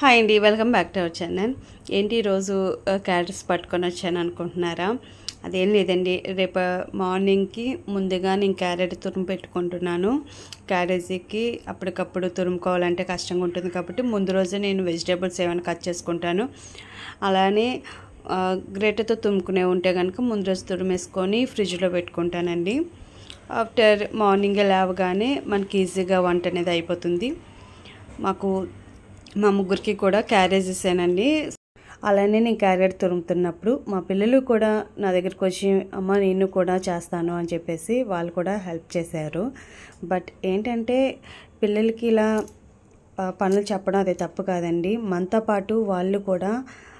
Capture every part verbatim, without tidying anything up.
Hi అండి, welcome back to our channel. ఏంటి ఈరోజు క్యారెట్స్ పట్టుకొని వచ్చాను అనుకుంటున్నారా? అదేం లేదండి, రేపు మార్నింగ్కి ముందుగా నేను క్యారెట్ తురుము పెట్టుకుంటున్నాను. క్యారెట్స్కి అప్పటికప్పుడు తురుముకోవాలంటే కష్టంగా ఉంటుంది కాబట్టి ముందు రోజు నేను వెజిటేబుల్స్ ఏమైనా కట్ చేసుకుంటాను. అలానే గ్రేటర్తో తురుముకునే ఉంటే కనుక ముందు రోజు తురుమేసుకొని ఫ్రిడ్జ్లో పెట్టుకుంటానండి. ఆఫ్టర్ మార్నింగే లేవగానే మనకి ఈజీగా వంట అనేది అయిపోతుంది. మాకు మా ముగ్గురికి కూడా క్యారేజెసేనండి. అలానే నేను క్యారెట్ తురుముతున్నప్పుడు మా పిల్లలు కూడా నా దగ్గరికి వచ్చి అమ్మ నేను కూడా చేస్తాను అని చెప్పేసి వాళ్ళు కూడా హెల్ప్ చేశారు. బట్ ఏంటంటే పిల్లలకి ఇలా పనులు చెప్పడం అది తప్పు కాదండి. మనతో పాటు వాళ్ళు కూడా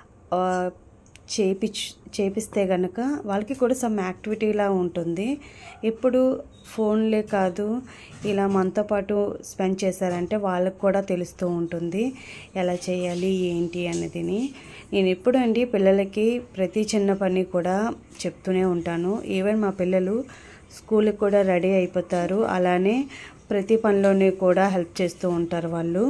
చేపి చేపిస్తే కనుక వాళ్ళకి కూడా సమ్ యాక్టివిటీలా ఉంటుంది. ఇప్పుడు ఫోన్లే కాదు, ఇలా మనతో పాటు స్పెండ్ చేశారంటే వాళ్ళకి కూడా తెలుస్తూ ఉంటుంది ఎలా చేయాలి ఏంటి అన్నదిని. నేను ఎప్పుడు అండి పిల్లలకి ప్రతి చిన్న పని కూడా చెప్తూనే ఉంటాను. ఈవెన్ మా పిల్లలు స్కూల్కి కూడా రెడీ అయిపోతారు, అలానే ప్రతి పనిలోనే కూడా హెల్ప్ చేస్తూ ఉంటారు వాళ్ళు.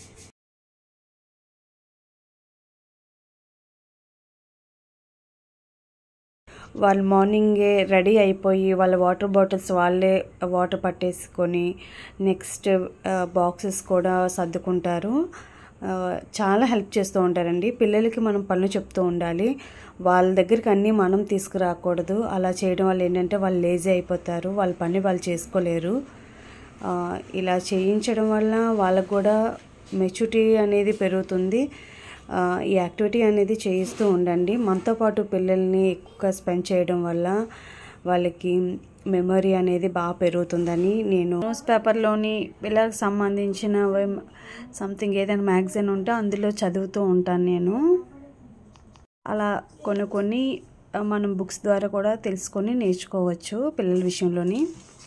వాళ్ళు మార్నింగే రెడీ అయిపోయి వాళ్ళ వాటర్ బాటిల్స్ వాళ్ళే వాటర్ పట్టేసుకొని నెక్స్ట్ బాక్సెస్ కూడా సర్దుకుంటారు. చాలా హెల్ప్ చేస్తూ ఉంటారండి. పిల్లలకి మనం పనులు చెప్తూ ఉండాలి, వాళ్ళ దగ్గరికి అన్నీ మనం తీసుకురాకూడదు. అలా చేయడం వల్ల ఏంటంటే వాళ్ళు లేజీ అయిపోతారు, వాళ్ళ పని వాళ్ళు చేసుకోలేరు. ఇలా చేయించడం వల్ల వాళ్ళకు కూడా మెచ్యూరిటీ అనేది పెరుగుతుంది. ఈ యాక్టివిటీ అనేది చేయిస్తూ ఉండండి. మనతో పాటు పిల్లల్ని ఎక్కువగా స్పెండ్ చేయడం వల్ల వాళ్ళకి మెమరీ అనేది బాగా పెరుగుతుందని నేను న్యూస్ పేపర్లోని పిల్లలకు సంబంధించిన సంథింగ్ ఏదైనా మ్యాగజైన్ ఉంటే అందులో చదువుతూ ఉంటాను నేను. అలా కొన్ని కొన్ని మనం బుక్స్ ద్వారా కూడా తెలుసుకొని నేర్చుకోవచ్చు పిల్లల విషయంలోని.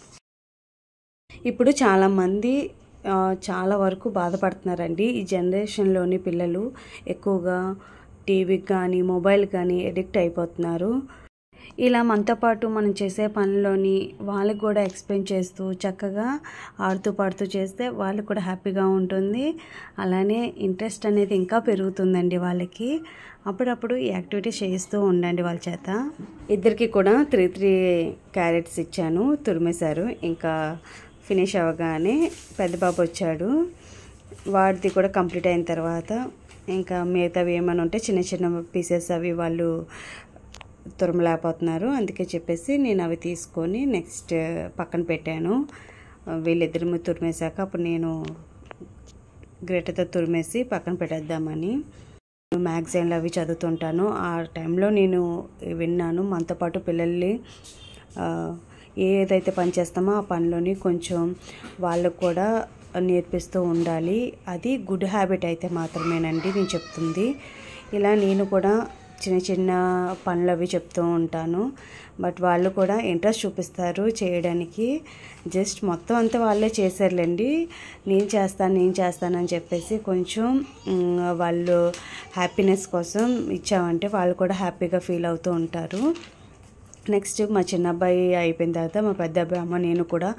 ఇప్పుడు చాలామంది చాలా వరకు బాధపడుతున్నారండి. ఈ జనరేషన్లోని పిల్లలు ఎక్కువగా టీవీకి కానీ మొబైల్ కానీ అడిక్ట్ అయిపోతున్నారు. ఇలా మనతో పాటు మనం చేసే పనిలోని వాళ్ళకి కూడా ఎక్స్ప్లెయిన్ చేస్తూ చక్కగా ఆడుతూ పాడుతూ చేస్తే వాళ్ళకి కూడా హ్యాపీగా ఉంటుంది. అలానే ఇంట్రెస్ట్ అనేది ఇంకా పెరుగుతుందండి వాళ్ళకి. అప్పుడప్పుడు ఈ యాక్టివిటీ చేస్తూ ఉండండి వాళ్ళ చేత. ఇద్దరికి కూడా త్రీ త్రీ క్యారెట్స్ ఇచ్చాను, తురిమేశారు. ఇంకా ఫినిష్ అవ్వగానే పెద్ద బాబు వచ్చాడు, వాడిది కూడా కంప్లీట్ అయిన తర్వాత ఇంకా మిగతావి ఏమైనా ఉంటే చిన్న చిన్న పీసెస్ అవి వాళ్ళు తురమలేకపోతున్నారు. అందుకే చెప్పేసి నేను అవి తీసుకొని నెక్స్ట్ పక్కన పెట్టాను. వీళ్ళిద్దరు తురిమేశాక అప్పుడు నేను గ్రేటర్తో తురిమేసి పక్కన పెట్టేద్దామని. మ్యాగజైన్లు అవి చదువుతుంటాను. ఆ టైంలో నేను విన్నాను మనతో పాటు పిల్లల్ని ఏదైతే పని చేస్తామో ఆ పనిలోని కొంచెం వాళ్ళకు కూడా నేర్పిస్తూ ఉండాలి. అది గుడ్ హ్యాబిట్ అయితే మాత్రమేనండి నేను చెప్తుంది. ఇలా నేను కూడా చిన్న చిన్న పనులు అవి చెప్తూ ఉంటాను. బట్ వాళ్ళు కూడా ఇంట్రెస్ట్ చూపిస్తారు చేయడానికి. జస్ట్ మొత్తం అంతా వాళ్ళే చేశారులేండి, నేను చేస్తాను నేను చేస్తానని చెప్పేసి కొంచెం వాళ్ళు హ్యాపీనెస్ కోసం ఇచ్చామంటే వాళ్ళు కూడా హ్యాపీగా ఫీల్ అవుతూ ఉంటారు. నెక్స్ట్ మా చిన్న అబ్బాయి అయిపోయిన తర్వాత మా పెద్ద అబ్బాయి అమ్మ నేను కూడా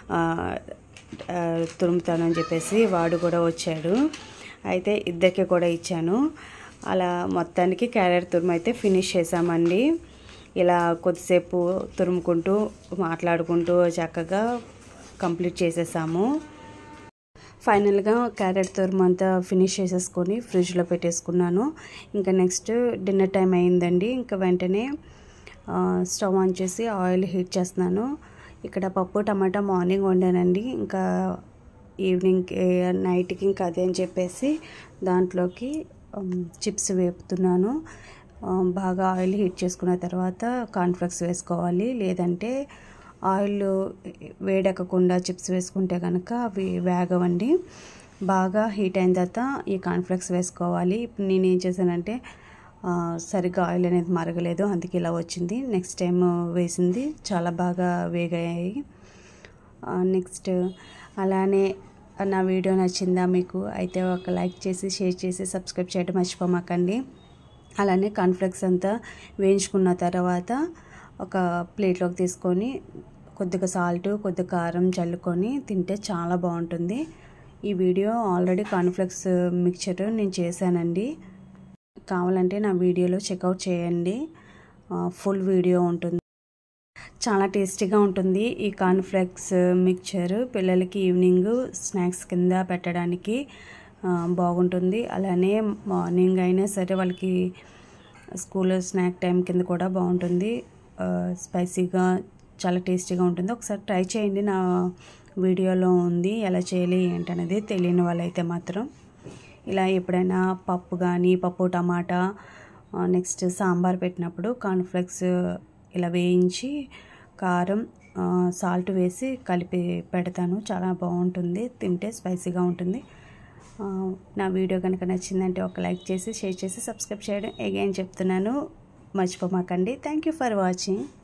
తురుముతానని చెప్పేసి వాడు కూడా వచ్చాడు. అయితే ఇద్దరికి కూడా ఇచ్చాను. అలా మొత్తానికి క్యారెట్ తురుము అయితే ఫినిష్ చేసామండి. ఇలా కొద్దిసేపు తురుముకుంటూ మాట్లాడుకుంటూ చక్కగా కంప్లీట్ చేసేసాము. ఫైనల్గా క్యారెట్ తురుము అంతా ఫినిష్ చేసేసుకొని ఫ్రిడ్జ్లో పెట్టేసుకున్నాను. ఇంకా నెక్స్ట్ డిన్నర్ టైం అయిందండి. ఇంకా వెంటనే స్టవ్ ఆన్ చేసి ఆయిల్ హీట్ చేస్తున్నాను. ఇక్కడ పప్పు టమాటా మార్నింగ్ వండానండి. ఇంకా ఈవినింగ్ నైట్కి ఇంకా అదే అని చెప్పేసి దాంట్లోకి చిప్స్ వేపుతున్నాను. బాగా ఆయిల్ హీట్ చేసుకున్న తర్వాత కార్న్ఫ్లెక్స్ వేసుకోవాలి, లేదంటే ఆయిల్ వేడెక్కకుండా చిప్స్ వేసుకుంటే కనుక అవి వేగవండి. బాగా హీట్ అయిన తర్వాత ఈ కార్న్ఫ్లెక్స్ వేసుకోవాలి. ఇప్పుడు నేను ఏం చేశానంటే సరిగ్గా ఆయిల్ అనేది మరగలేదు, అందుకే ఇలా వచ్చింది. నెక్స్ట్ టైం వేసింది చాలా బాగా వేగాయి. నెక్స్ట్ అలానే నా వీడియో నచ్చిందా మీకు అయితే ఒక లైక్ చేసి షేర్ చేసి సబ్స్క్రైబ్ చేయడం మర్చిపోమాకండి. అలానే కార్న్ఫ్లెక్స్ అంతా వేయించుకున్న తర్వాత ఒక ప్లేట్లోకి తీసుకొని కొద్దిగా సాల్ట్ కొద్దిగా కారం చల్లుకొని తింటే చాలా బాగుంటుంది. ఈ వీడియో ఆల్రెడీ కార్న్ఫ్లెక్స్ మిక్చర్ నేను చేశానండి, కావాలంటే నా వీడియోలో చెక్అవుట్ చేయండి, ఫుల్ వీడియో ఉంటుంది. చాలా టేస్టీగా ఉంటుంది ఈ కార్న్ఫ్లెక్స్ మిక్చర్. పిల్లలకి ఈవినింగ్ స్నాక్స్ కింద పెట్టడానికి బాగుంటుంది. అలానే మార్నింగ్ అయినా సరే వాళ్ళకి స్కూల్ స్నాక్ టైం కింద కూడా బాగుంటుంది. స్పైసీగా చాలా టేస్టీగా ఉంటుంది. ఒకసారి ట్రై చేయండి, నా వీడియోలో ఉంది ఎలా చేయాలి ఏంటనేది. తెలియని వాళ్ళైతే మాత్రం ఇలా ఎప్పుడైనా పప్పు కానీ పప్పు టమాటా నెక్స్ట్ సాంబార్ పెట్టినప్పుడు కార్న్ఫ్లెక్స్ ఇలా వేయించి కారం సాల్ట్ వేసి కలిపి పెడతాను. చాలా బాగుంటుంది, తింటే స్పైసీగా ఉంటుంది. నా వీడియో కనుక నచ్చిందంటే ఒక లైక్ చేసి షేర్ చేసి సబ్స్క్రైబ్ చేయడం అగైన్ చెప్తున్నాను, మర్చిపోమాకండి. Thank you for watching.